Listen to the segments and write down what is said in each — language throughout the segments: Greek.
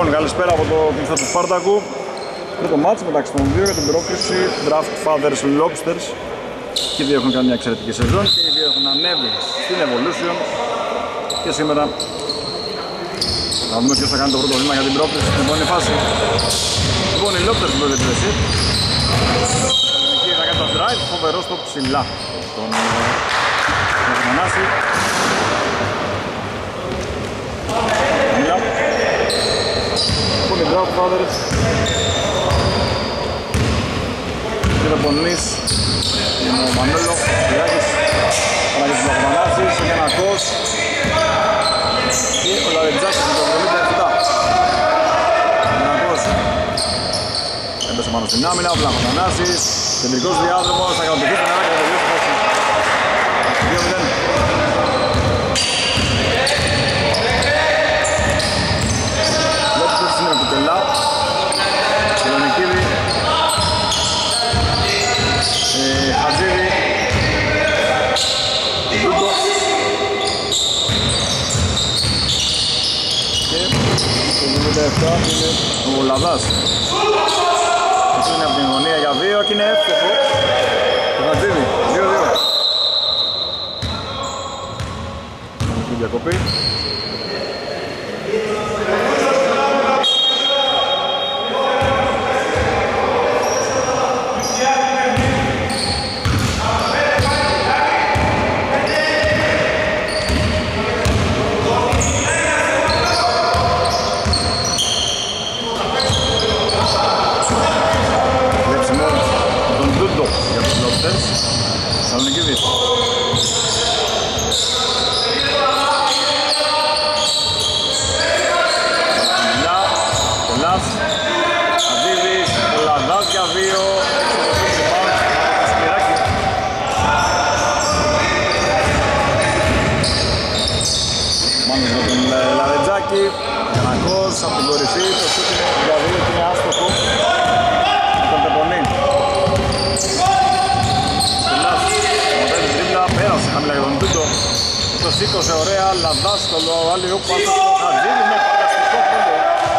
Λοιπόν, καλησπέρα από το κλειστό του Σπάρτακου. Πρώτο μάτς μεταξύ των δύο για την πρόκληση Draft Fathers Lobsters. Και οι δύο έχουν κάνει μια εξαιρετική σεζόν και οι δύο έχουν ανέβει στην Evolution. Και σήμερα θα δούμε ποιος θα κάνει το πρώτο βήμα για την πρόκληση στην επόμενη φάση. Λοιπόν, οι Lobsters που βλέπετε εσύ. Εκεί θα κάνει το drive, φοβερό στο ψηλά. Τον Μανάση. Λοιπόν, οι Draft Fathers. Πονής, είναι ο Μανώλο, ο Σπυράκης, Παναγιώτης Μανάσης, ο Γιαννακός και ο Λαρετζάκης με το 77. Ο Γιαννακός έπεσε πάνω στην άμυνα, ο Μανάσης, κεντρικός διάδρομος, θα κατοχίσει την ώρα και θα τελειώσει φάση. 2-0. Λόπτος είναι με κουτελά, Κελονικίδη, Χατζίδη, Δούτο και το 97 είναι ο Λαδάς. Αυτό είναι από την γωνία για 2 και είναι εύκολο. Το Χατζίδη, 2-2. Στην διακοπή. Σαλονικίδης. Μιλιά, Τελάς, Αντίδης, Λαδάς για 2, εξωτερικό πάνω, Σπυράκη. Μάνος με τον Λαρετζάκη, Γιαννακός από την κορυφή, το σούτ είναι για 2 και είναι άστοχο. Με τον Τεπονή. Πέρασε χαμηλά για τον Τούτο. Το σήκωσε ωραία, Λαδάς στο άλλο πάνω στο Χατζίδη με φανταστικό πόντο.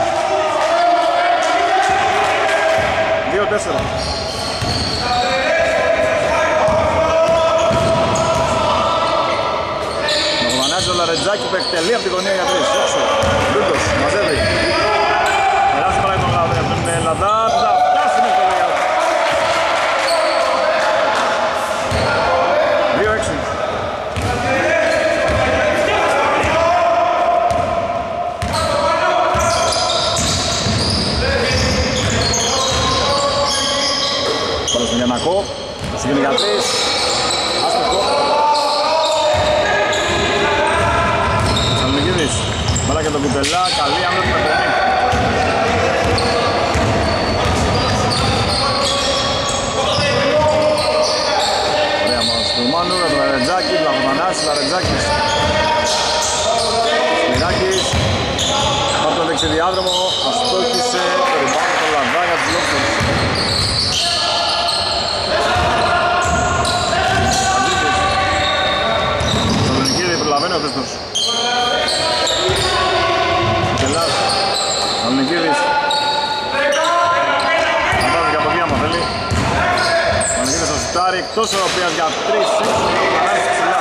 2-4. Μαγωμανάζει ο Λαρετζάκη που εκτελεί από τη γωνία για 3. Έξω, Τούτος, μαζεύει. Περάσει παρά τον Λαδά, θα φτάσει με το λέγα. 2-6. Πάμε στον Γιαννακό, θα συγκίνει για 3. Άστοχο. Σαλονικίδης, μπάλα και τον Κουτελά, καλή άμυνα με πονή. Μάνου, με τον Λαρετζάκη, Βλαχομανάσης, Λαρετζάκης, Σπυράκης, από το δεξιδιάδρομο, αστόχησε, το ριμπάνω το Λαδά για τους Λόπτες. Σαλονικίδη, προλαβαίνει ο Χρήστος. Τελάς, Σαλονικίδης. Αντάζει και από εκεί άμα θέλει. Σαλονικίδης στο σουτάρι, εκτός ο οποίος για 3, Ανάζει ψηλά.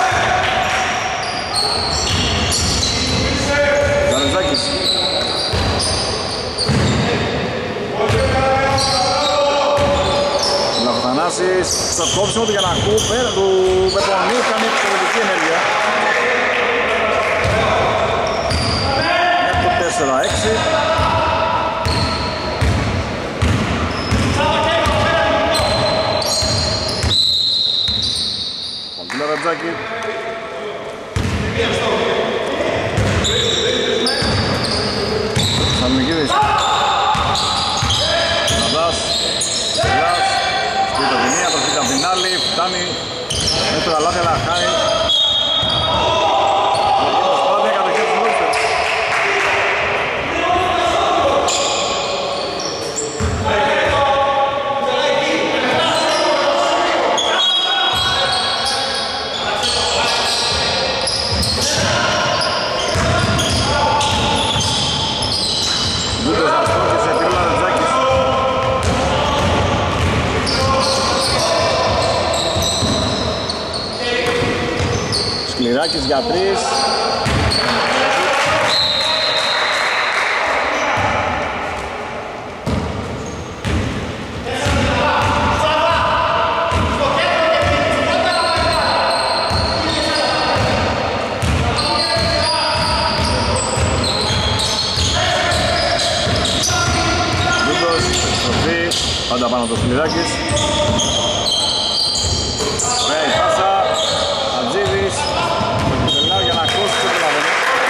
Λαρετζάκης. Λαφτανάσης, στο κόψιμο του Γιαννακού, πέρα του Πεπονίου, κάνει εξαιρετική ενέργεια. Για το 4-6. Λαρετζάκη. Σαλονικίδης. Λαδάς. Τελάς. Σπίτι από τη μία, προσφύγει από την άλλη. Φτάνει με το αλάτι αλλά χάει. Προσπάθεια κατοχή του Λόπτερ. Σπυράκης για 3. Πάντα πάνω το Σπυράκης. Ωραία η πάσα. Ατζίδης. Το τελειάω για να ακούσει το πλάβο.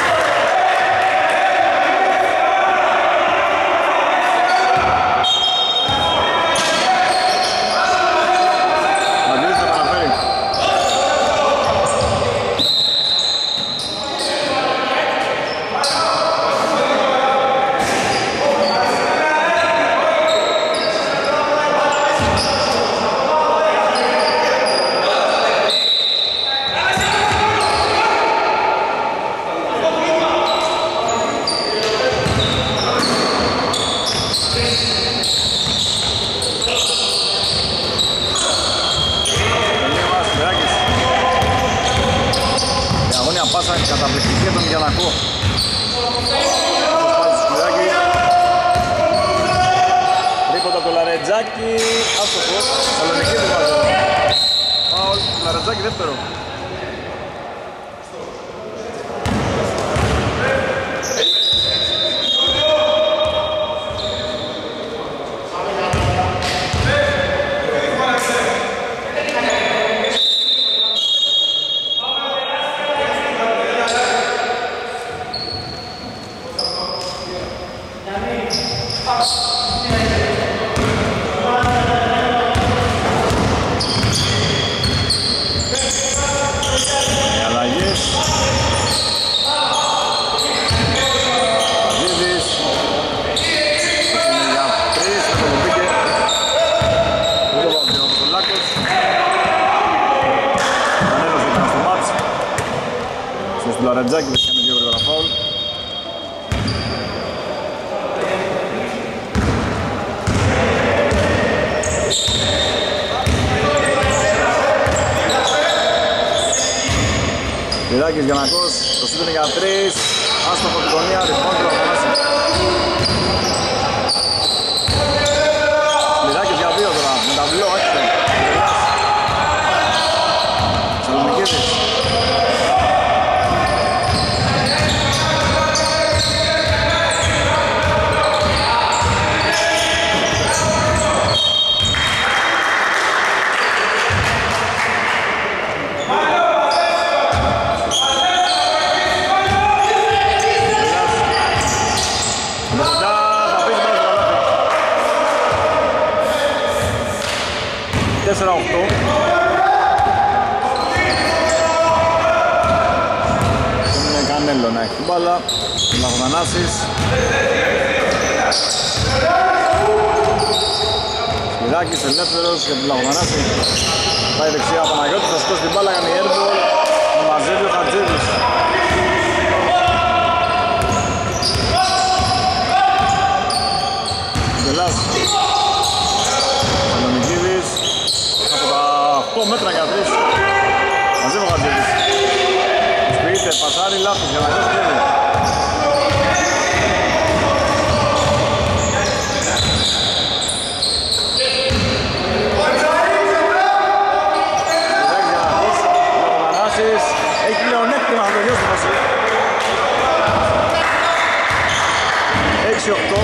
Ατζίδης το παραφέρει. Πάσα καταπληκτική από τον Γιαννακό. Τρίποντα από το Λαρετζάκη. Άστοχος. Σαλονική του βάζει. Φάουλ. Λαρετζάκη δεύτερο. Λαρετζάκη δεν κάνει δύο γρήγορα φάουλ. Σπυράκης Γιαννακός, το σούτ είναι για 3. Άστοχο την γωνία, ρυθμόν του Λαγωνάση. Σπυράκης για 2 τώρα, με ταυλό, έξω. Σαλονικίδης. Είναι Κανέλο να έχει την μπάλα. Λαγωνανάσης. Σπυράκης ελεύθερος για την Λαγωνανάση. Πάει δεξιά ο Παναγιώτης, θα σηκώσει την μπάλα, κάνει airball. Μαζεύει ο Χατζίδης. Γελάς. Σαλονικίδης. Από τα 8 μέτρα για 3. Μαζεύει ο Χατζίδης. Σπίτε, πασάρι, λάθος για να δώσει κλέβει. Έχει πλεονέκτημα, θα το διώσει το 6-8.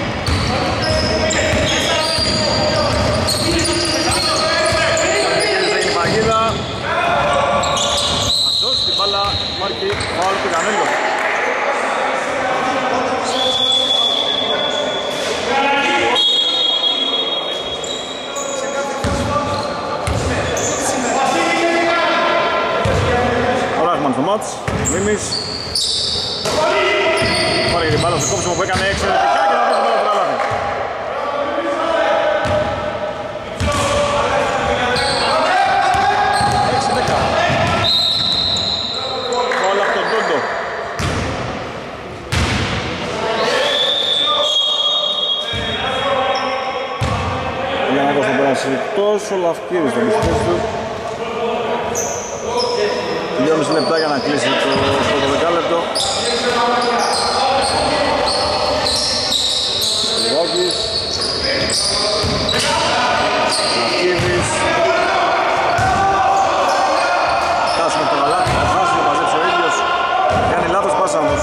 Έγινε η παγίδα. Θα σώσει την μπάλα, μάρκει φάουλ του Κανέλο. Στο μάτς, Μίμης πάρει την μπάλα στο κόψιμο που έκανε εξαιρετικά και θα πει την μπάλα στο καλάθι. Όλα από τον Τόντο. Για να δώσω πέραση εκτός, ο Λαυκίδης στο μισθές του. 2,5 λεπτά για να κλείσει το πρώτο δεκάλεπτο. Λιγάκης, Ναυκίδης, φτάσουμε το καλάθι, θα φτάσει να μαζέψει ο ίδιος, κάνει λάθος πάσα όμως.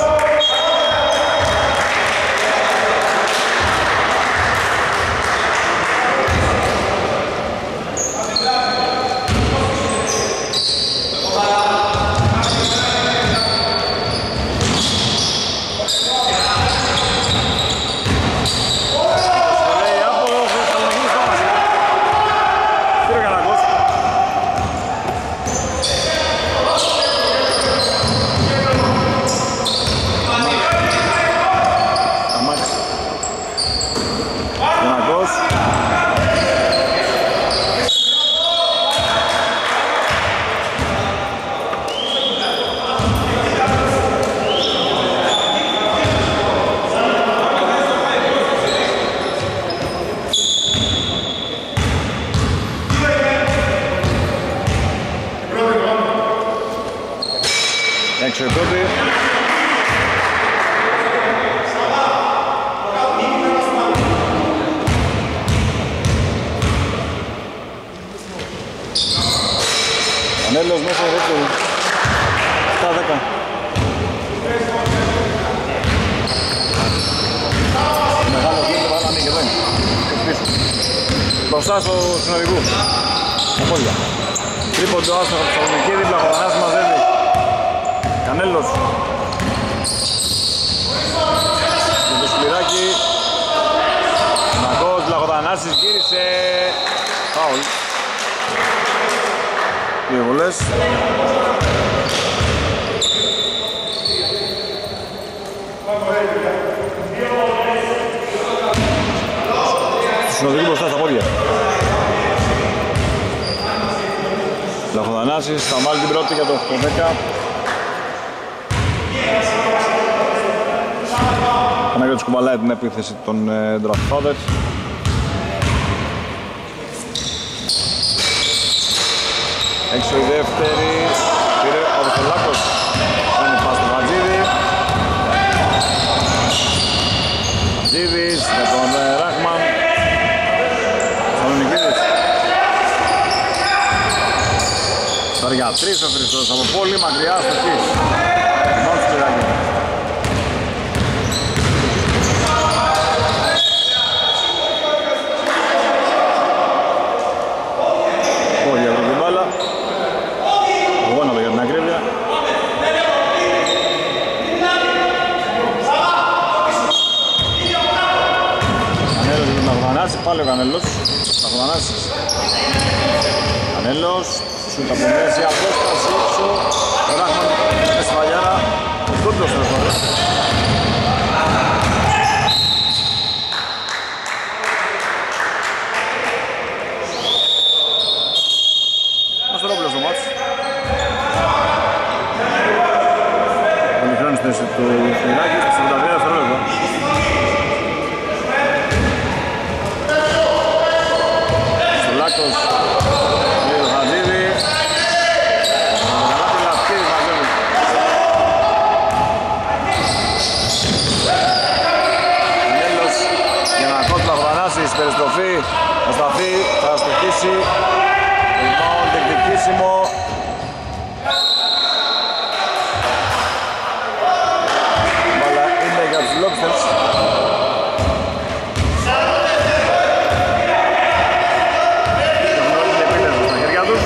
Έξω η πρώτη. Ανέλος μέσα δεύτερη. 7-10. Μεγάλο κλίπ, βάλαμε και δεν. Μπροστά στο συνοδικού. Τα πόδια. Τρίποντο άστοχο από τη Θεσσαλονίκη, Βλαχοδανάς μαζεύει. Κανέλος με το Σπυράκι. Ναγκός, Βλαχοδανάσης γύρισε. Φάουλ. Δύο βολές. Συνοδική μπροστά στα πόδια. Βλαχοδανάσης θα βάλει την πρώτη για το 8-10. Παναγιώτης κουβαλάει την επίθεση των Draft Fathers. Έξω η δεύτερη, πήρε ο Βεσολάκος, κάνει πας στο Βατζίδη. Βατζίδης για τον Ράχμαν. Θεσσαλονικίδης. Τώρα για τρεις ο Χριστός από πολύ μακριά στο Κις. Μόνο στο Σπυράκι. Πόδια από την μπάλα. Αγώναδο για την ακρίβεια. Κανέλος για τον Αγωνανάση, πάλι ο Κανέλος. Αγωνανάσης. Κανέλος, σούτ από μέση, απόσταση, έξω. Ο Ράχμαν με σφαλιάρα, ο Στούντος θα φορέ. Μαστορόπουλος στο μάτς. Ολυχρόνης θέση του Σπυράκη, στα 42 δευτερόλεπτα. Στολάκος, Λίος Χατζίδη. Γαλάτη Λαφκίδης μαζεύει. Ανέλος για να κόψει τα Βρανάσης, περιστροφή, θα σταθεί, θα στοχίσει. Λοιπόν, διεκδικήσιμο. Μπάλα είναι για τους Lobsters. Έχουν όλη την επίλευση στα χέρια τους.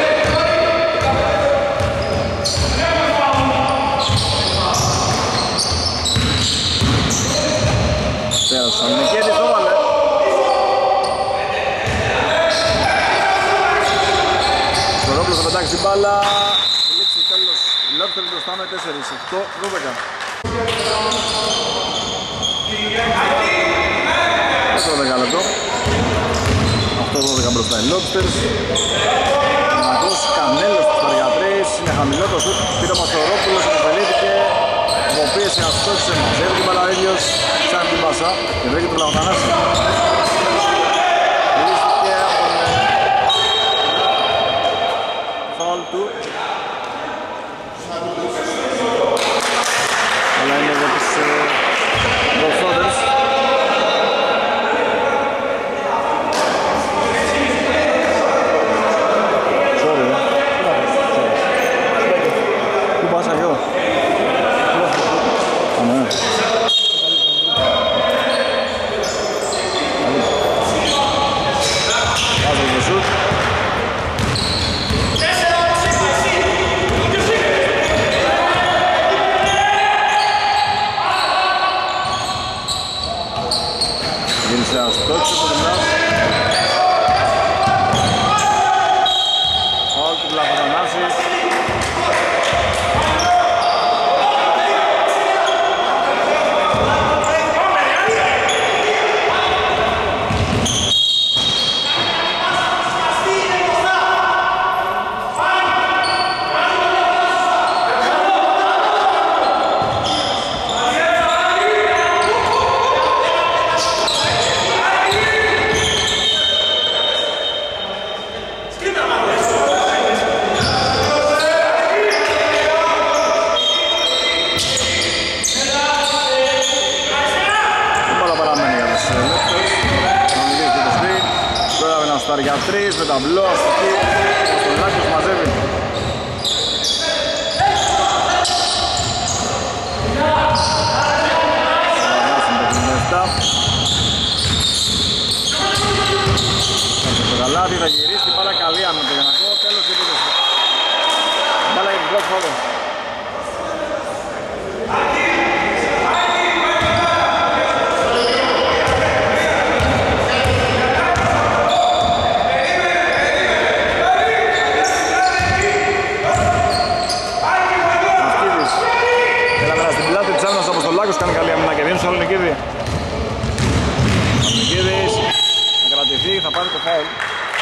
Πέρασε ο Σαλονικίδης, το βάλε. Σκορόπουλος θα πετάξει την μπάλα. Η λήξη τέλος. Οι Lobsters μπροστά με 4, 8-12. Στο δεκάλεπτο. 8-12 μπροστά οι Lobsters. Μακρός Κανέλος του Σταριατρής. Είναι χαμηλό το σουτ. Πήρε ο Μαστορόπουλος, υποφελήθηκε. Υποπίεση αστόχησε. Μαζεύει την μπάλα ίδιος. Ψάχνει την πάσα. Και βρήκε του Λαοθανάση. Λύστηκε από τον φάουλ του σουτάρει για 3 με ταμπλό, αστοχή. Ο Λάκος μαζεύει. Το καλάδι θα γυρίσει την μπάλα καλή με το Γιαννακό, τέλος και τέλος. Μπάλα για την πρώτη φορά. Αυκίδης. Έλα στην πλάτη της άμυνας από τον Λάκος, κάνει καλή άμυνα και δίνει στο Αλνικίδη. Αλνικίδης. Θα πάρει το φάουλ.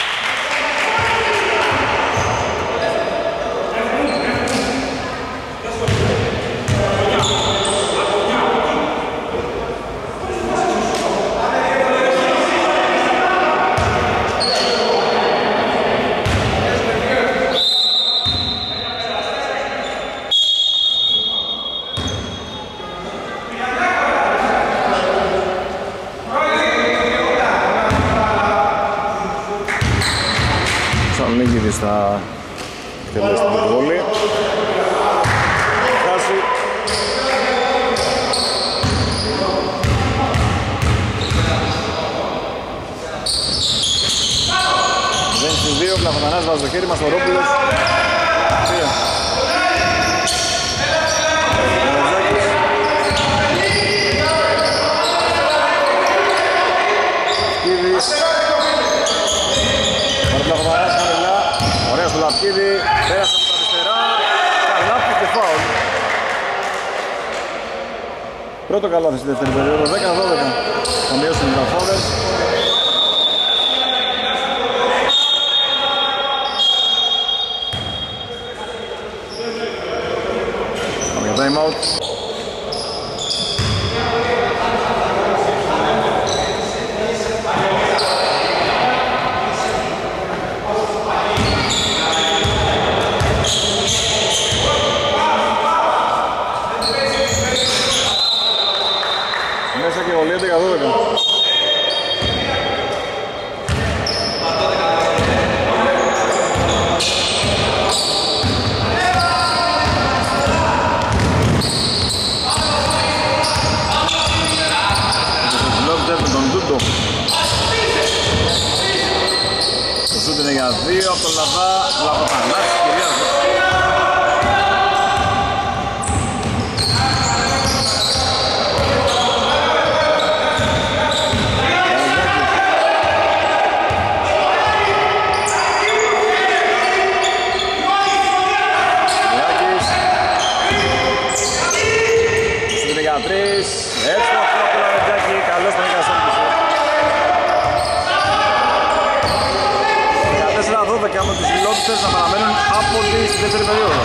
Θα εκτελέσει την βολή. Χάσει. Δεν στις 2, Πλαφωνανάς βάζει το χέρι μας, ο Ρόπουλος. Στο Λαπκίδη, πέρασε από τα αριστερά, καλάθι και φάουλ. Πρώτο καλάθι στη δεύτερη περίοδο, 10-12. Θα μειώσουν οι Γραφόδες. Πάμε για time out. Το σούτ είναι για 2 από τον Λαποτανάς, κυριάζει. Σούτ είναι για 3, έτσι το αυτό από τον Λαποτζάκη, καλώς τον έκανε σέντηση. 14-12 με τους Λόπιστες να παραμένουν από τη δεύτερη περίοδο.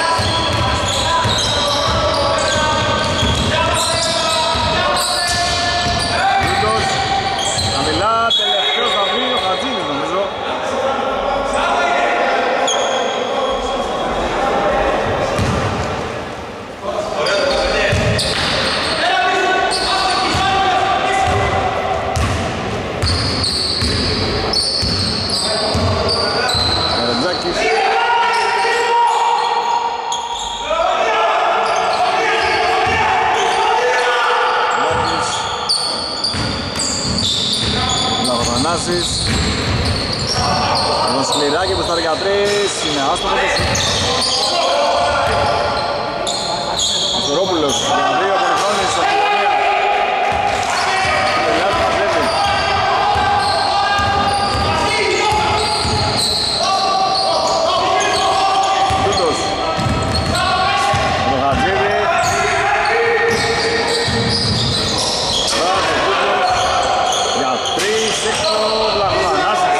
Λούτος, χαμηλά, τελευταίος θα βρει ο Χατζίνης νομίζω. Ένα σκληράκι που στα 13 είναι άστοχο το Μαστορόπουλος για 2 πολυχρόνιες από την γωνία. Τελειάζει μαζεύει. Τούτος το Χατζίδη. Για 3 έξω Βλαχμανάσης.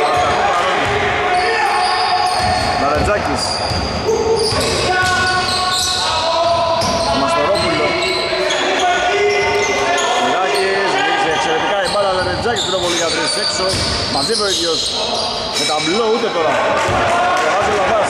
Μαρετζάκης. Μαστορόπουλο. Μιράκης, ρίξει εξαιρετικά η μπάλα Μαρετζάκης πριν πολύ για 3 έξω. Μαζεύει ο ίδιος με ταμπλό ούτε τώρα. Και βάζει ο Λαβάς.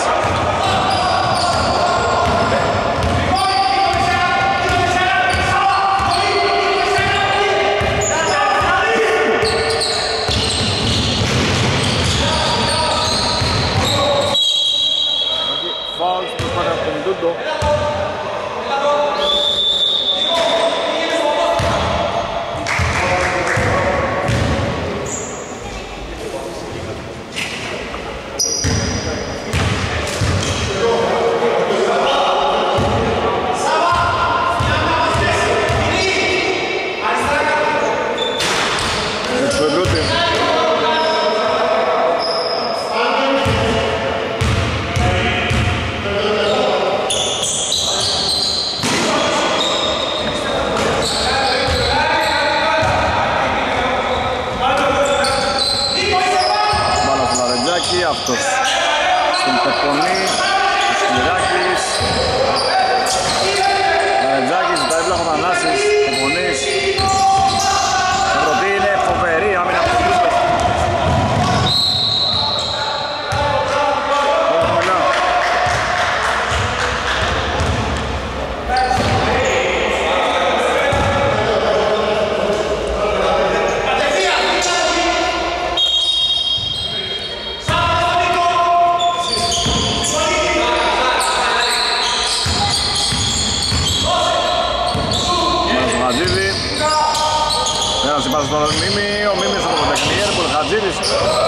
Χατζίδη. Πέρασε πάσα στον Μίμη, ο Μίμης από το παιχνιέρ, που Χατζίδης.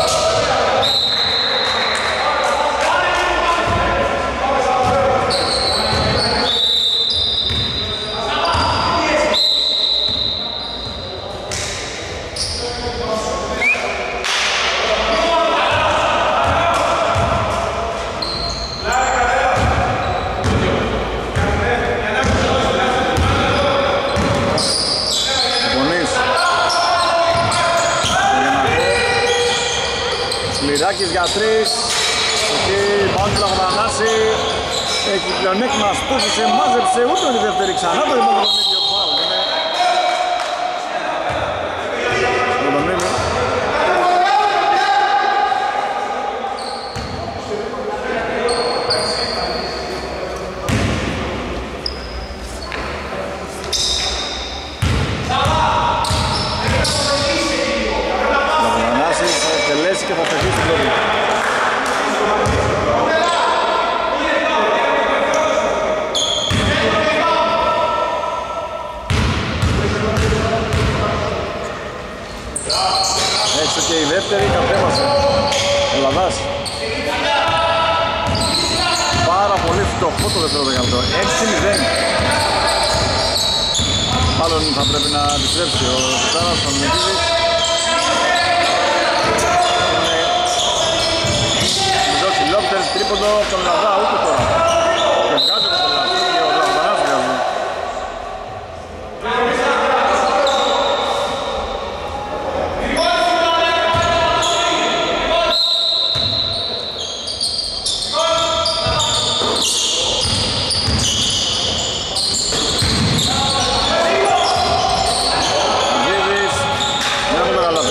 Σλιράκης για 3. Εκεί πάνω του Λαγρανάση. Έχει πλεονέκτημα, στούχησε, μάζεψε ούτε τη δεύτερη ξανά. Το είπαμε τον ίδιο φάουλ. Και θα φεγγεί στην πρώτη. Έξω και η δεύτερη, κατέβασε ο Λαδάς. Πάρα πολύ φτωχό το δεύτερο δεκαλεπτό, 6-0. Μάλλον θα πρέπει να επιστρέψει ο Ζητάρας στον Μητίδης. Τρίποντο από τον Λαδά, ούτε τώρα. Και βγάζει το Λαδά και ο Λαδάς βγάζει. Αγγίδης, δεν έχω το καλάθι.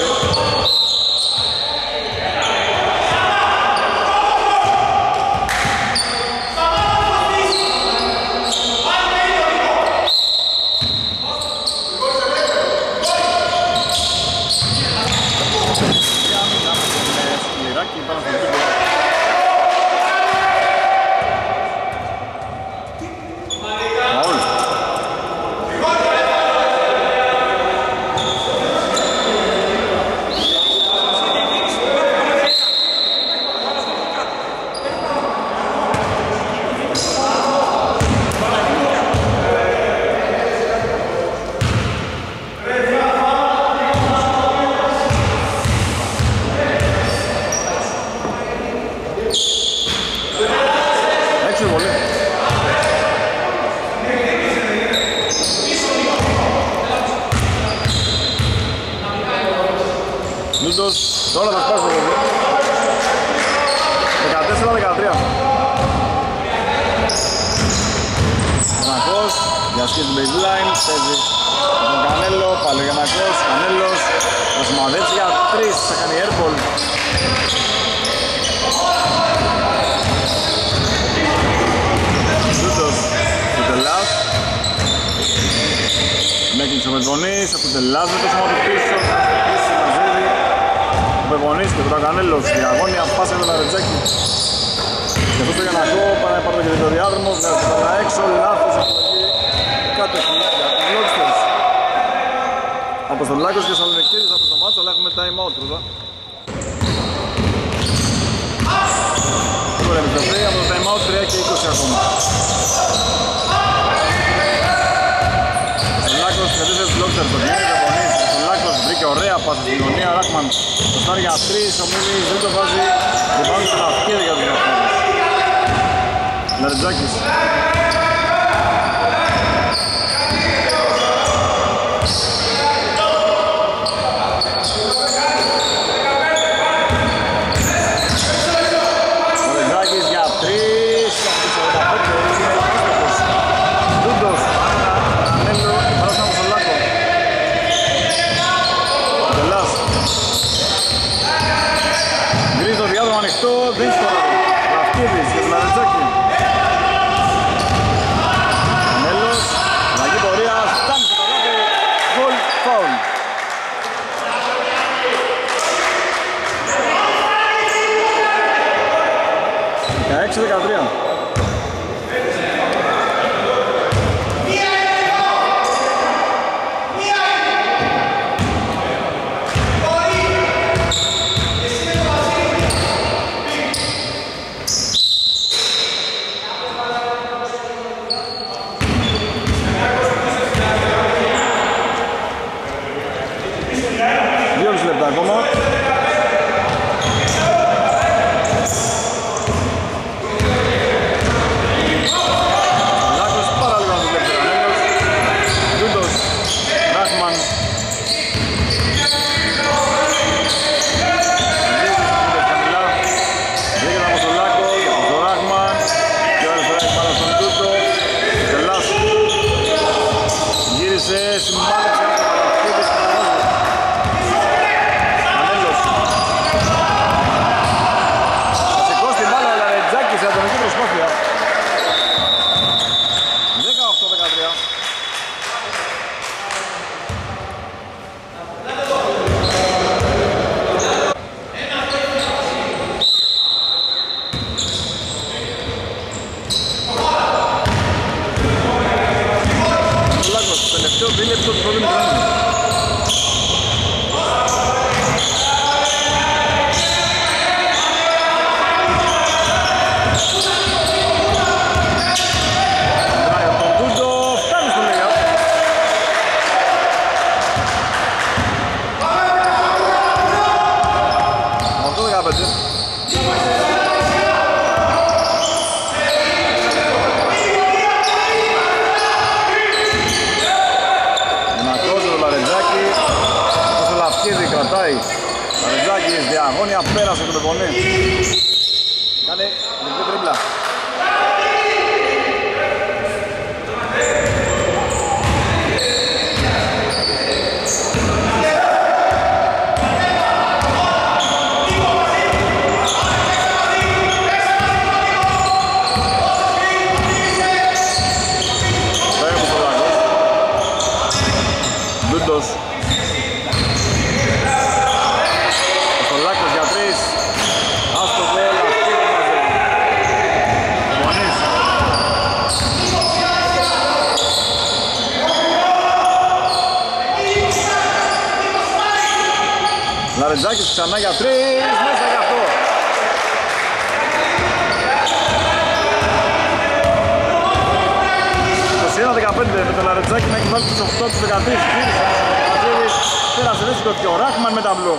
Τώρα θα σπάσω εδώ. 14-13. Γιαννακός, διασκεί την baseline, παίζει τον Κανέλο, πάλι ο Γιαννακός, Κανέλος, θα σημαδέψει για 3, θα κάνει airball. Ζούτος, του Τελάς. Μέκλεισε ο Μετβονής, από τον Τελάς με το σώμα του πίσω. Ο Πεγονής και τον Κανέλος, η αγώνια πάσα με τον Αρετζάκη. Και αυτό το Γιαννακό, πάει να πάρει και το διάδρομο, βγάζει το καλά έξω, λάθος επιλογή, κάτοχη για τους Λόγκστερς. Αποστολάκος και Σαλονικίδης από το μάτσο, αλλά έχουμε time out πρώτα. Τώρα επιστροφή από το time out, 3 και 20 ακόμα. Σαλονάκος και 4 Λόγκστερς, το Γιάννη Πεγονής. Σαλονάκος βρήκε ωραία πάσα στην γωνία, Ράκμαν το στάρει για 3, ο Μίμης δεν το βάζει, ριμπάουντ στον αυκίδι για τους Ράκμαν. Λαριτζάκης. Λαριτζάκης για 3, από 45, είναι άστοχος. Ντούντος, Κανέλο, παράστα από τον Λάκο. Τελάς. Γκρίζει το διάδρομο ανοιχτό, δεν σκοράρει. Αυκίδης για τον Λαριτζάκη. Συμμάλεψε από το Μαλαφίδης και το Μανέλος. Θα σηκώσει την μπάλα ο Λαρετζάκης σε ατομική προσπάθεια. 18-13. Τελευταίο δίλεπτο του πρώτου μηχρόνου. Μπράγιο τον Τούντο, φτάνει στο layup. Αυτό 15. Κρατάει Λαρετζάκης, διαγώνια, πέρασε το πεπονί. Κάνε λεπτή τρίμπλα. Ντούντος. Λαρετζάκης ξανά για 3, μέσα για αυτό. Το 21-15 με τον Λαρετζάκη να έχει βάλει τους 8 τους 13. Πέρασε, δεν σηκώθηκε ο Ράχμαν με ταμπλό.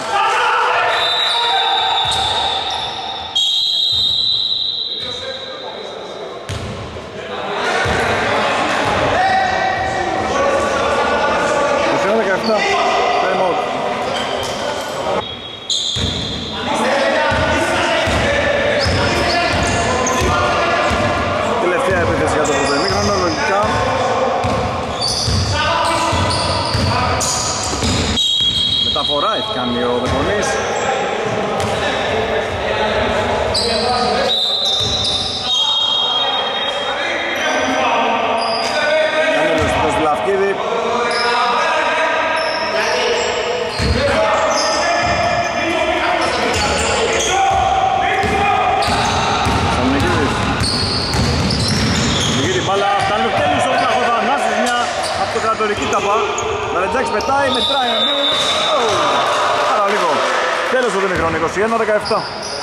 Μεταφορά έχει κάνει ο Δεκονής. Κανέλος στο Σπιλαυκίδη. Σαμνικίδης. Σαμνικίδη μπάλα, φτάνει ο τέλος ο Θανάσης, μια αυτοκρατορική ταπά. Λαρετζάκης πετάει, μετράει με μία. Άρα λίγο. Τέλος του ημιχρόνου, 21-17.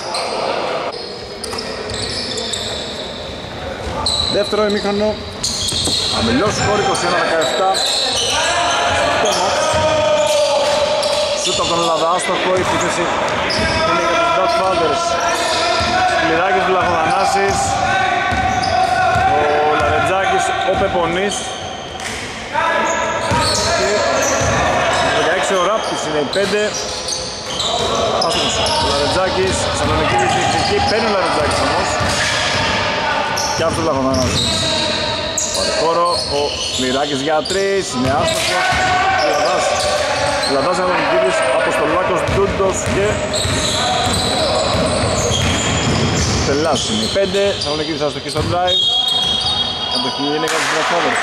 Δεύτερο ημίχρονο. Χαμηλός σκορ, 21-17. Στο μάτς. Σούτ από τον Ελλάδα, άστοχο, η επίθεση είναι για τους Godfathers. Σκληράκης του Λαχοδανάσης. Ο Λαρετζάκης, ο Πεπονής. Και ο Ράπτης είναι οι 5. Άστος, ο Λαρετζάκης, Σαλονική διεκδικητική, παίρνει ο Λαρετζάκης όμως. Και αυτό το Λαχοδανάσης. Πάρε χώρο, ο Σκληράκης για 3, είναι άστοχος. Λαδάς Σαλονικίδης, Αποστολάκος, Ντούντος και Τελάς είναι οι 5. Σαλονικίδης αστοχή στο drive. Αντοχή είναι για τους Godfathers.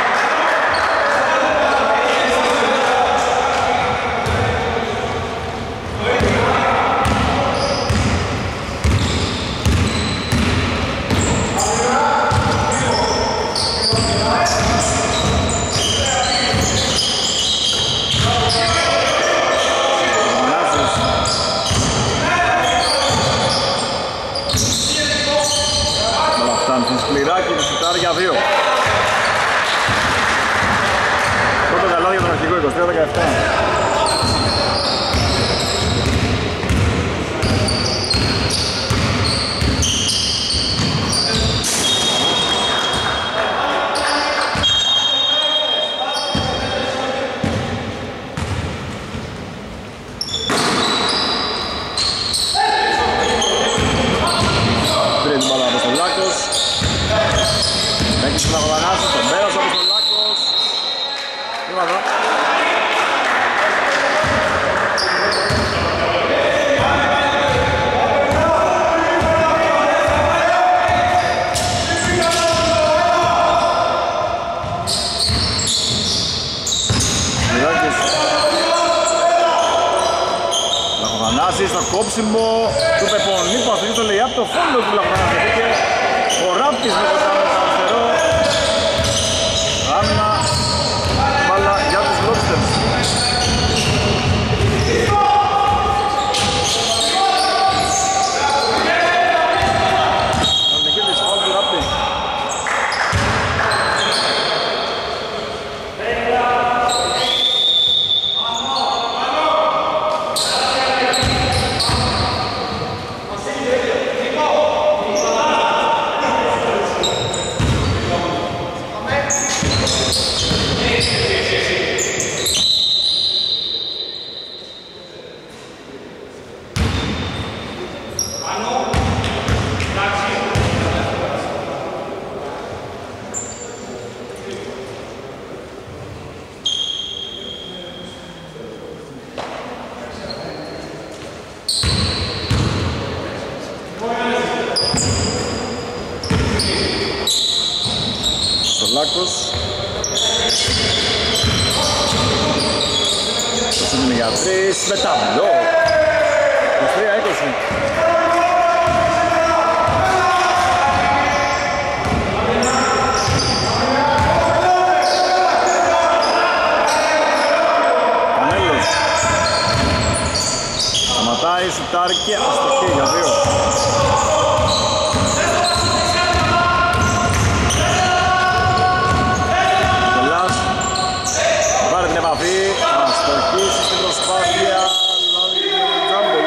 Σκληράκη, σουτάρει για 2. Πρώτο καλάδι για τον αρχηγό, 23-17. ομάδα. Λαχοδανάσης στο κόψιμο του Πεπονίκου, αυτή το λέει από το φόντο του Λαχοδανάση και ο Ράπτης με το αριστερό. Άμυνα, μπάλα για τους Lobsters. Νικήτης, φάουλ του Ράπτη. Σολάκος. Το είναι για 3 με ταμπλό. 23-20. Κανέλος. Σταματάει, σουτάρει και αστοχή για 2. Αστοχής στην προσπάθεια, λάβει τον Τζάμπελ.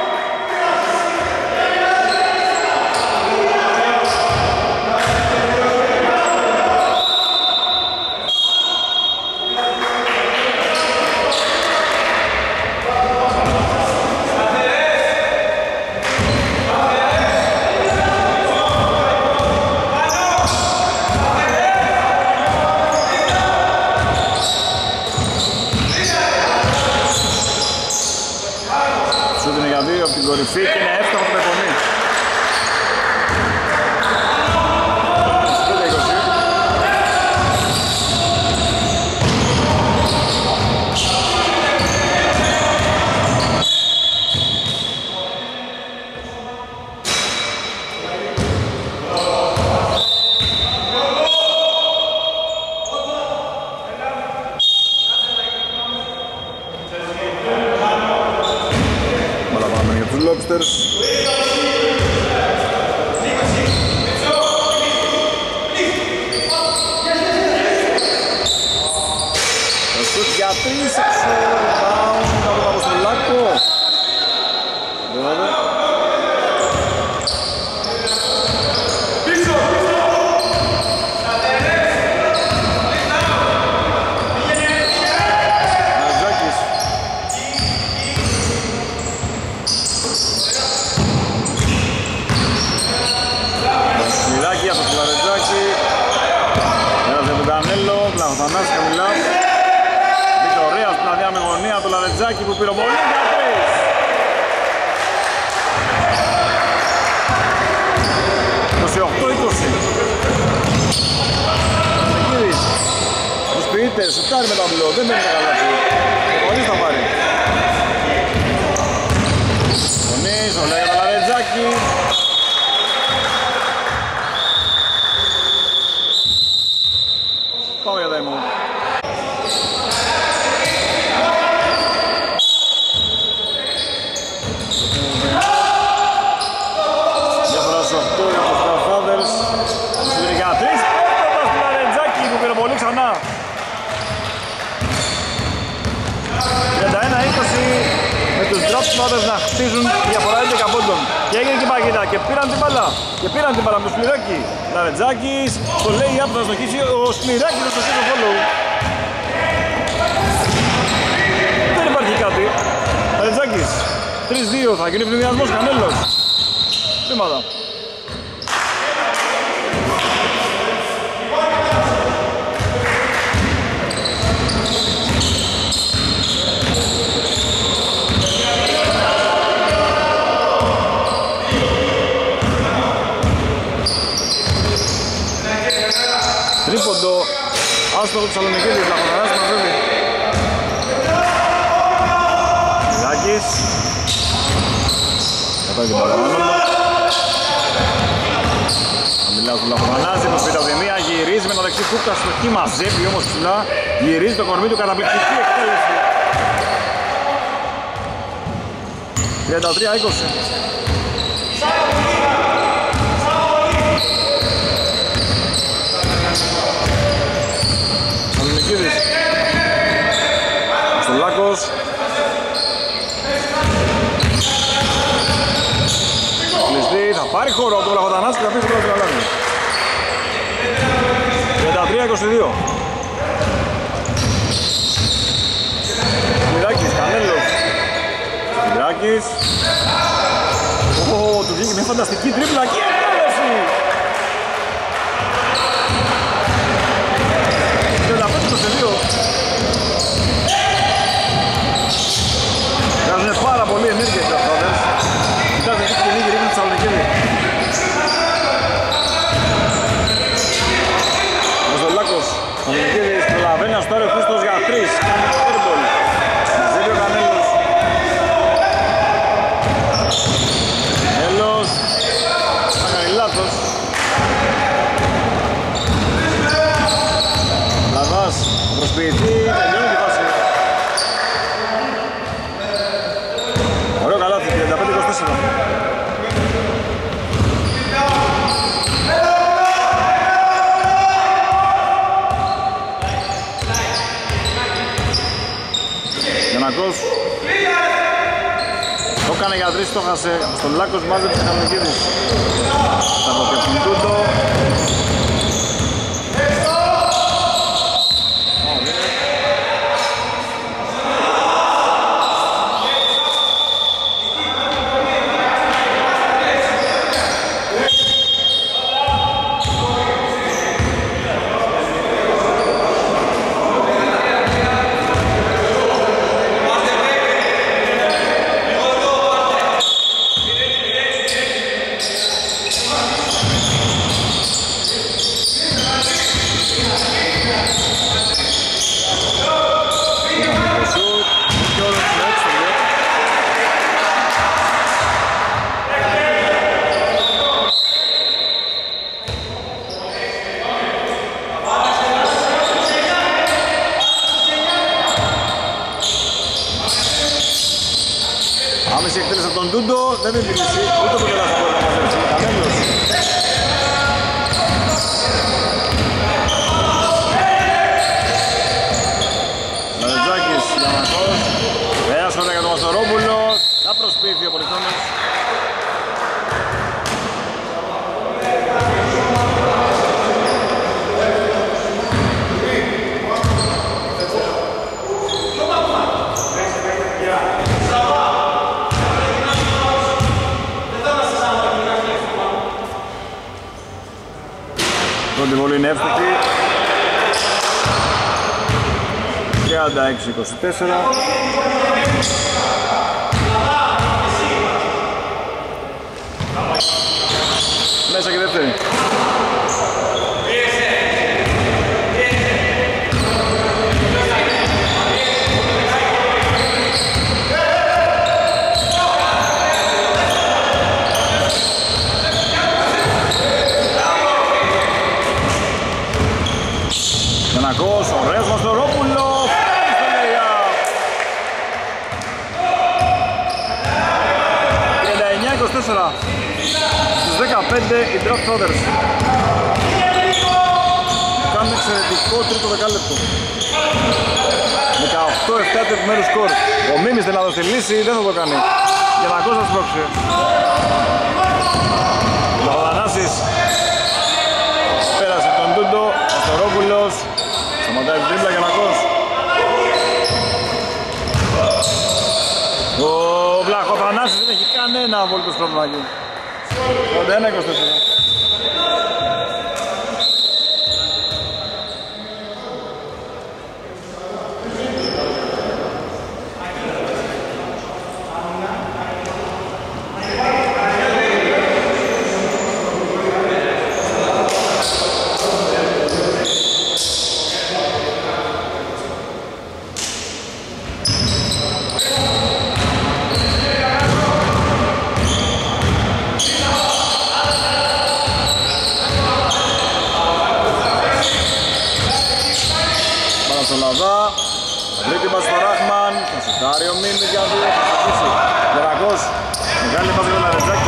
Σούτ είναι για 2 από την κορυφή και είναι εύκολο με πονή. Lobsters. Το σουτ για 3, rebound από τον Αποστολάκο. Λαχοδανάς χαμηλά. Βιτορίας στην αδιάμενη γωνία του Λαρετζάκη που πυροβολεί για 3. 28-20. Σεκίδης. Προσποιείται, σουτάρει με τα μπλό, δεν μένει καλά του. Πολύ θα πάρει. Γονείς, όλα για το Λαρετζάκη. Πάμε για τα emo. Διαφορά στους 8 για τους Godfathers. Στους 13. Πέτοντας του Λαρετζάκη που πήρε πολύ ξανά. 31-20 με τους Godfathers να χτίζουν διαφορά 11 πόντων. Και έγινε και η παγίδα και πήραν την μπάλα. Και πήραν την μπάλα με το Σκληράκι. Λαρετζάκης, το λέει up θα στοχίσει, ο Σκληράκης θα στοχίσει το follow. Δεν υπάρχει κάτι. Λαρετζάκης, 3-2, θα γίνει πλημμυριασμός, Κανέλος. Βήματα. του Θεσσαλονικίδη, Βλαχοδαράς μαζεύει. Μιδάκης. Κατά την παραμάνω. Μιλάω του Λαχοδανάζη, προσπίτα από τη μία, γυρίζει με το δεξί κούκτα στο χ, μαζεύει όμως ψηλά. Γυρίζει το κορμί του, καταπληκτική εκτέλεση. 33-20. Σαλονικίδης. Στολάκος. Κλειστή, θα πάρει χώρο από τον Λαχοδανάζη και θα αφήσει το λάδι. 33-22. Σπυράκης, Κανέλος. Σπυράκης. Του βγήκε μια φανταστική τρίπλα και εκτέλεση. 35-22. Βγάζουνε πάρα πολύ ενέργεια οι Draftholders. Κοιτάξτε εκεί την ίδια ρίχνει τη Θεσσαλονικίδη. Ο Ζολάκος, ο Θεσσαλονικίδης προλαβαίνει να στάρει ο Χρήστος για 3. Κάνει το airball. Μαζεύει ο Κανέλος. Κανέλος. Θα κάνει λάθος. Λαδάς, ο προσποιητή, τελειώνει τη φάση. Ωραίο καλάθι, 35-24. Γιαννακός. Το έκανε για 3, το χάσε. Στον Λάκος μάζευε την Χαμνικίδης. Θα αποκεφτούν τούτο. Άμεση εκτέλεση από τον Τούντο, δεν είναι λύση, ούτε το κελάς μπορεί να μαζέψει. Κανέλος. Λαρετζάκης, Γιαννακός. Βέα σκότα για τον Μαστορόπουλο. Θα προσπίθει ο Πολυθόνος. Πρώτη βολή είναι εύστοχη. 36-24. Μέσα και δεύτερη. Γιαννακός, ωραίος Μαστορόπουλο. Στους 15 οι Draftholders. Κάνουν εξαιρετικό τρίτο δεκάλεπτο. 18-7 του επιμέρους σκορ. Ο Μίμης δεν θα δώσει λύση, δεν θα το κάνει. Γιαννακός θα σπρώξει. Ο Παπαδανάσης πέρασε τον Τούντο. Ο Στορόπουλος σταματάει την τρίπλα. Γιαννακός. Ο Βλαχοπανάσης δεν έχει κανένα απολύτως πρόβλημα εκεί. 81-24. στο Λαδά. Βρήκε πάση στο Ράχμαν. Θα σουτάρει ο Μίμης για 2. Θα σταθήσει. Γερακός. Μεγάλη πάση για τον Λαρετζάκη.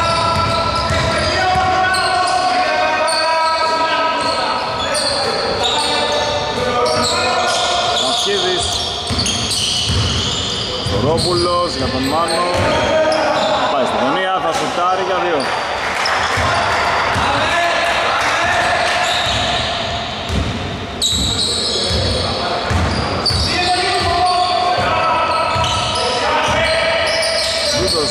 Κίδης, Στορόπουλος για τον Μάνο. Πάει στη γωνία, θα σουτάρει για 2. Ζούτος.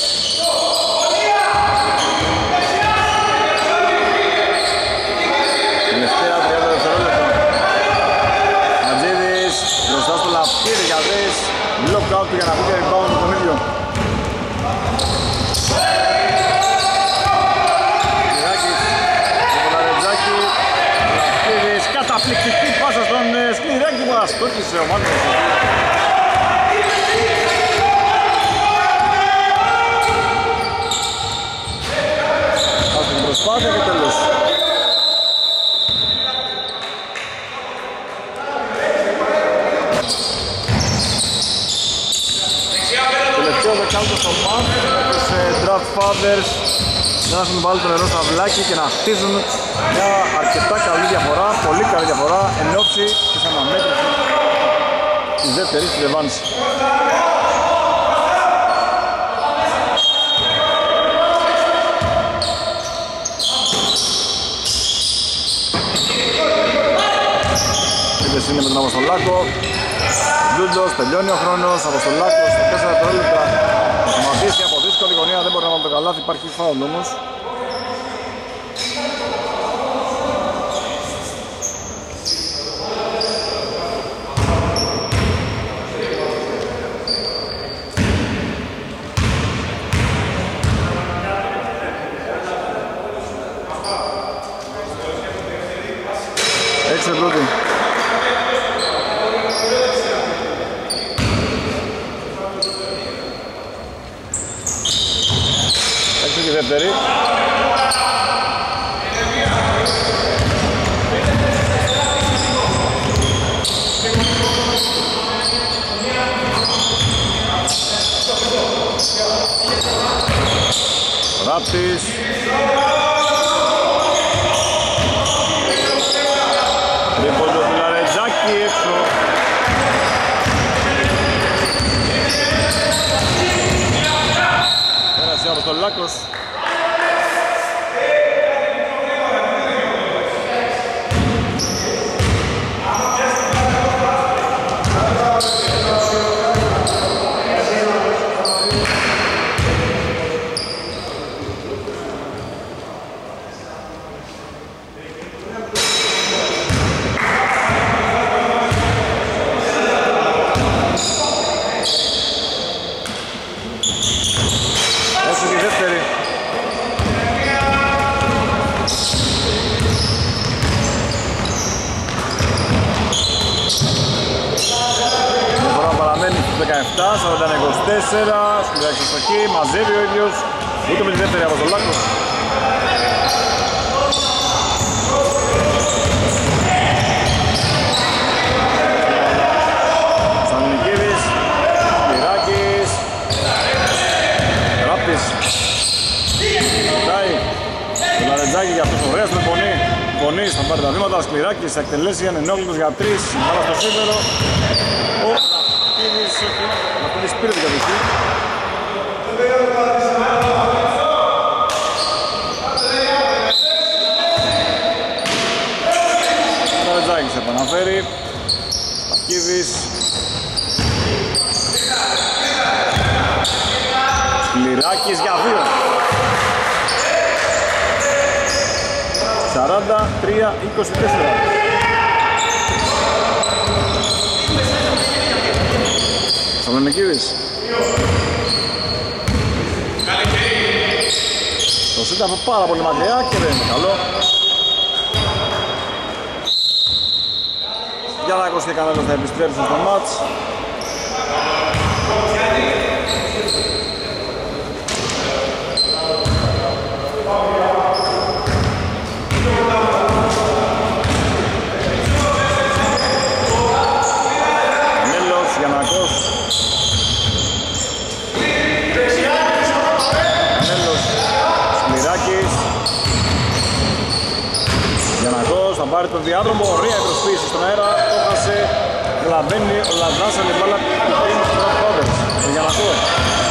Τελευταία 30 δευτερόλεπτα. Μπροστά στο Λαφκίδη για δες. Lockout για να πει και rebound με τον ίδιο. Σκληράκης με τον Λαρετζάκη. Λαφκίδης, καταπληκτική πάσα στον Σκληράκη που αστόχησε ο Μάνος. Ας την προσπάθεια και τέλος. Δεκάλτο στο μάτ, τους Draft Fathers να έχουν βάλει το νερό στα βλάκι και να χτίζουν μια αρκετά καλή διαφορά, πολύ καλή διαφορά εν ώψη της αναμέτρησης της δεύτερης της Ρεβάνης. Είτε είναι με τον Αποστολάκο. Ντούντος, τελειώνει ο χρόνος, Αποστολάκος στα 4 δευτερόλεπτα. Θα σταματήσει από δύσκολη γωνία, δεν μπορεί να βάλει το καλάθι, υπάρχει φάουλ όμως. Έξω πρώτη. Έξω και δεύτερη. Ράπτης. Τρίποντο του Λαρετζάκη έξω. Πέρασε από τον Λάκος. Παραμένει στους 17, 41-24, Σκληράκης στο χ, μαζεύει ο ίδιος, ούτε με τη δεύτερη από τον Λάκο. Σαλονικίδης, Σκληράκης, Ράπτης, Τάι, το Λαρετζάκη για αυτός ωραίος με πονή. Πονής θα πάρει τα βήματα, Σκληράκης θα εκτελέσει ανενόχλητος για 3, μπάλα στο σίδερο. Αυτό της πήρε την κατοχή. Ο Λαρετζάκης επαναφέρει. Πακίδης. Σκληράκης για 2. 43-24. Σαλονικίδης. Το σούτ από πάρα πολύ μακριά και δεν είναι καλό. Γιάννακος και Κανέλος θα επιστρέψουν στο μάτς. τον διάδρομο, ωραία η προσποίηση στον αέρα, το έχασε, λαβαίνει ο Λαζάς, αλλά η μπάλα του πίνει στους Draft Fathers. Για να δω.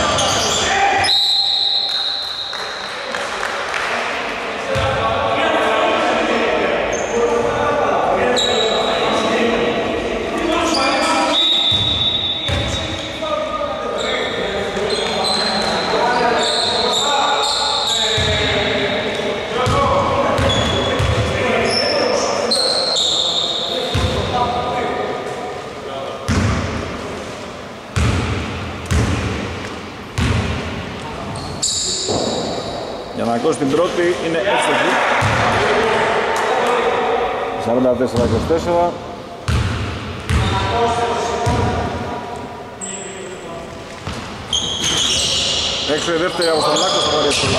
Στην πρώτη είναι εύστοχη 44-24. Έξω η δεύτερη από τον Λάκο θα πάρει εύκολα.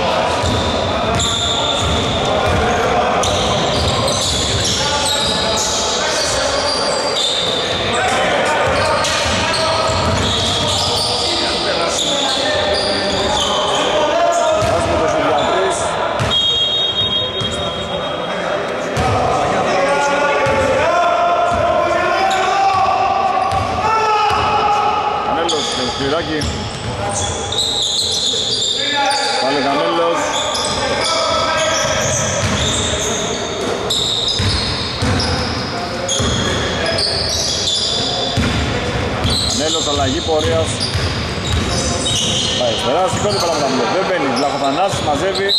Πάλι Καμέλος. Καμέλος, αλλαγή πορείας. Πάει αριστερά, σηκώνει παραμεταμπλό. Δεν μπαίνει, Βλαχοθανάσης μαζεύει.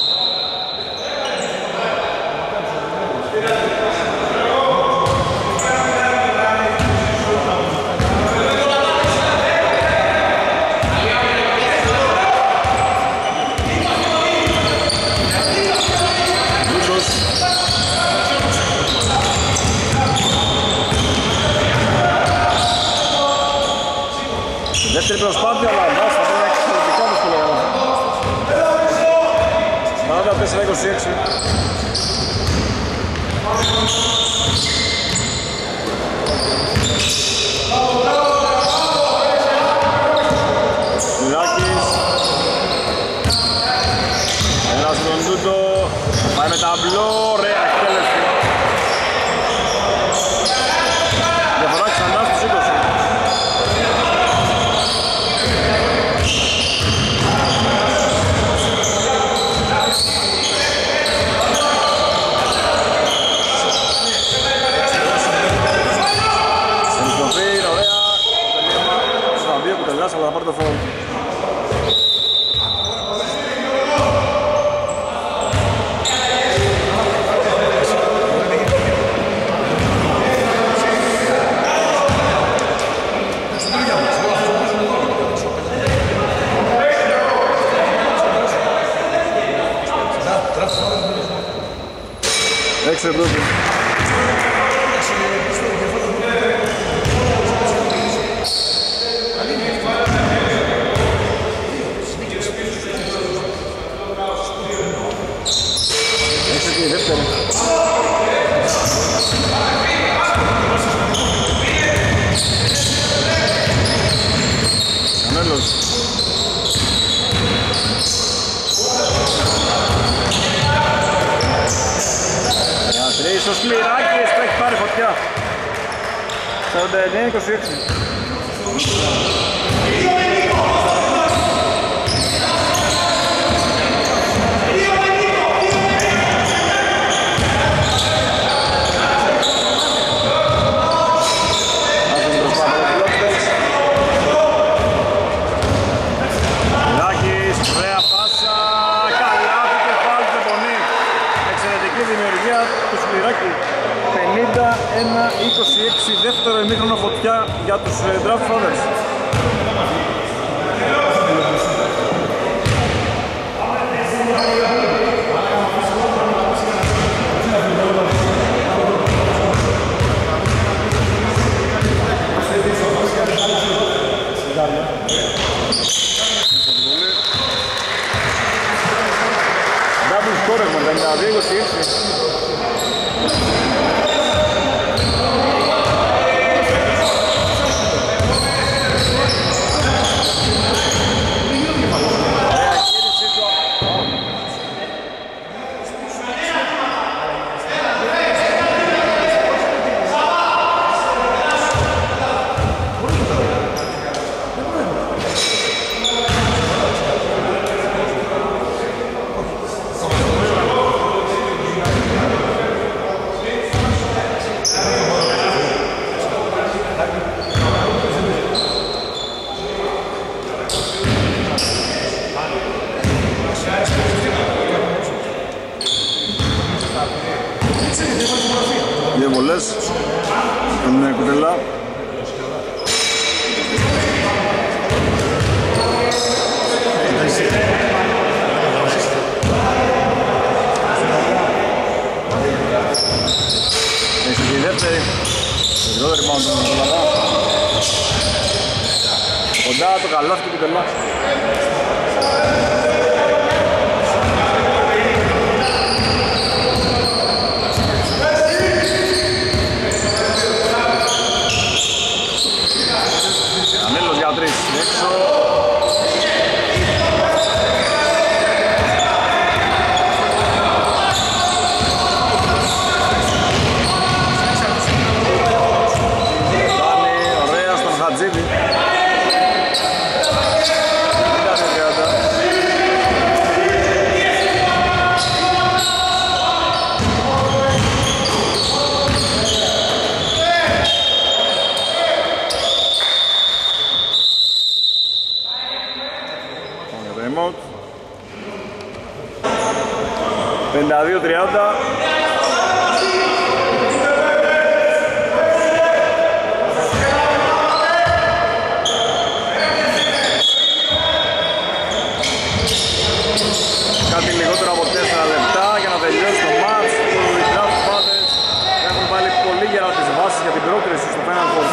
Δεύτερη προσπάθεια, αλλά εντάξει, θα πρέπει να έχει εξαιρετικά δυσκολία. 44-26. Σμυράκης. Ένας τον Τούτο. Πάει με ταμπλό, ωραία εκτέλεση. Διαφορά ξανά στους 20. Αλλά θα πάρει το φόβο. Έξω πρώτη. Ο Σκληράκης που έχει πάρει φωτιά. 49-26. Δεύτερο ημίχρονο φωτιά για τους Draft Fathers. Double score έχουμε, 52-26. 4. Το rebound του Μολαδά. Κοντά το καλάθι του Κουτελά. Ανέλος για 3. Έξω. Remote 52-30. Κάτι λιγότερο από 4 λεπτά για να τελειώσει το μάτς. Οι Draft Fathers έχουν βάλει πολύ γερά τις βάσεις για την πρόκριση στο Final Four.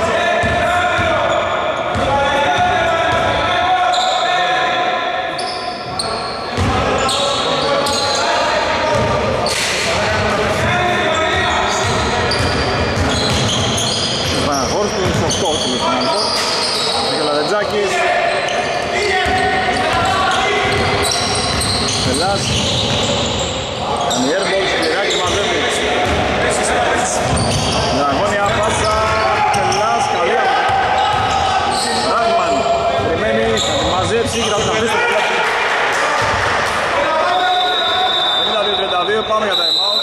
Πελάς κάνει airball, σκληράκι μαζεύει. Μια αγώνια πάσα, Πελάς, καλή. Ράγμαν, περιμένει, θα τη μαζέψει και θα την αφήσει στο πελάτη. 52-32, πάμε για time out.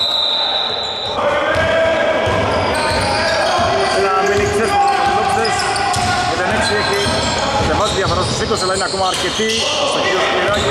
Ένα μείνει χθες που θα μιλώξεις. Με την 6 έχει κατεβάσει διαφορά στους 20, αλλά είναι ακόμα αρκετή. Στο κύριο σκληράκι.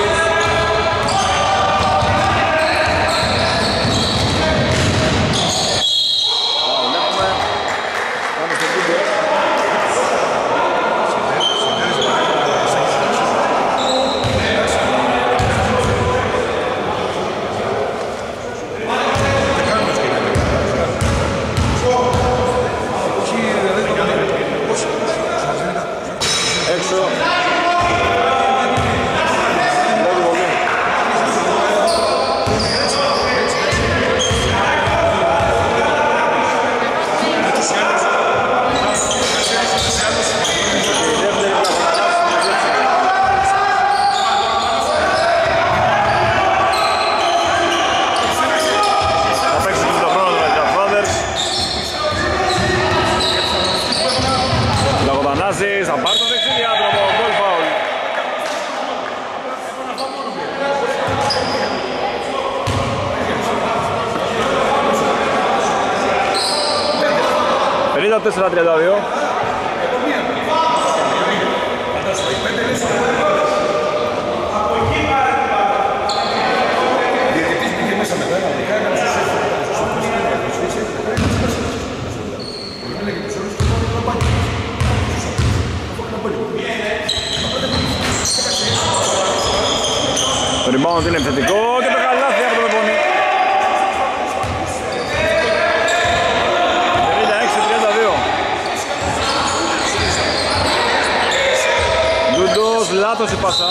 Θα πάρει το δεξί διάδρομο, γκολ φάουλ. ...54-32. Το rebound είναι επιθετικό και το καλάθι από το Πεπονί. 56-32. Ντούντος, λάθος η πάσα.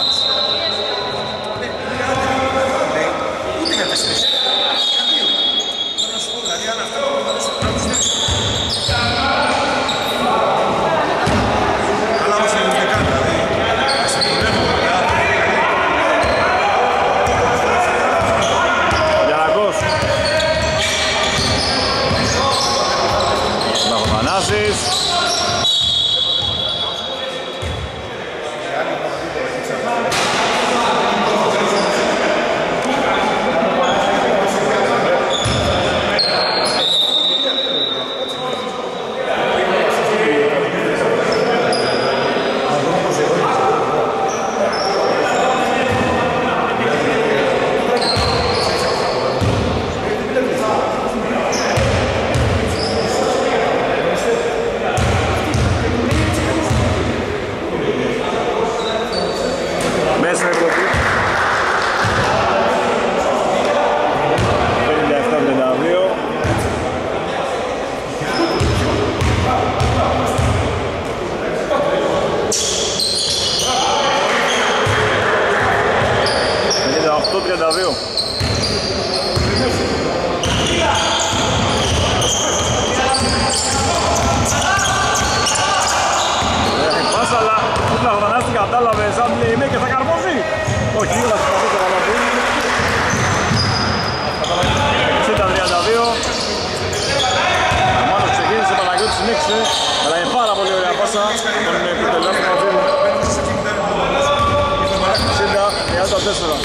Όχι, θα συμπαθεί το καλάθι. 60-32. Ο Μάνος ξεκίνησε, ο Παναγιώτης συνέχισε, αλλά είναι πάρα πολύ ωραία πάσα τον επιτελείο του Μαβίλου. 60-34.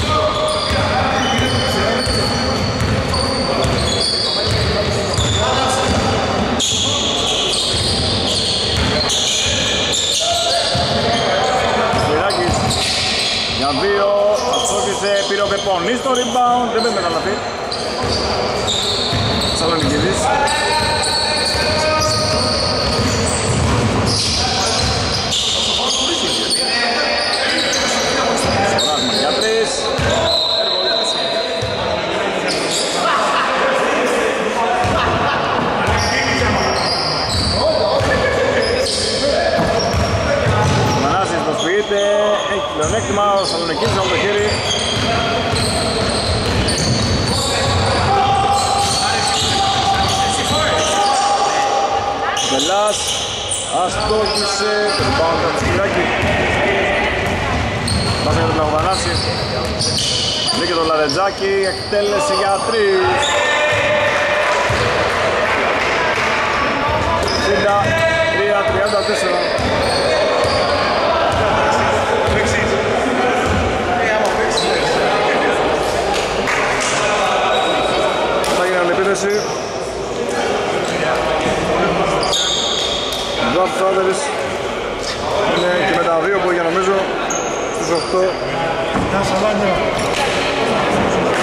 Σπυράκης για 2, ατσόκησε, πήρε ο Πεπονής στο rebound, δεν πρέπει να λαφεί. Σαλονικίδης. Σοράσμα για 3. Μανάσης προσποιείται, έχει πλεονέκτημα, ο Σαλονικίδης από το χέρι. Μπελάς, αστόχησε, το rebound από το Σπυράκη. Πάσα για τον Λαγοβανάση. Βρήκε τον Λαρετζάκη, εκτέλεση για 3. 63-34. Θα γίνει άλλη επίθεση. Draft Fathers είναι και με τα 2 που είχε νομίζω στους 8.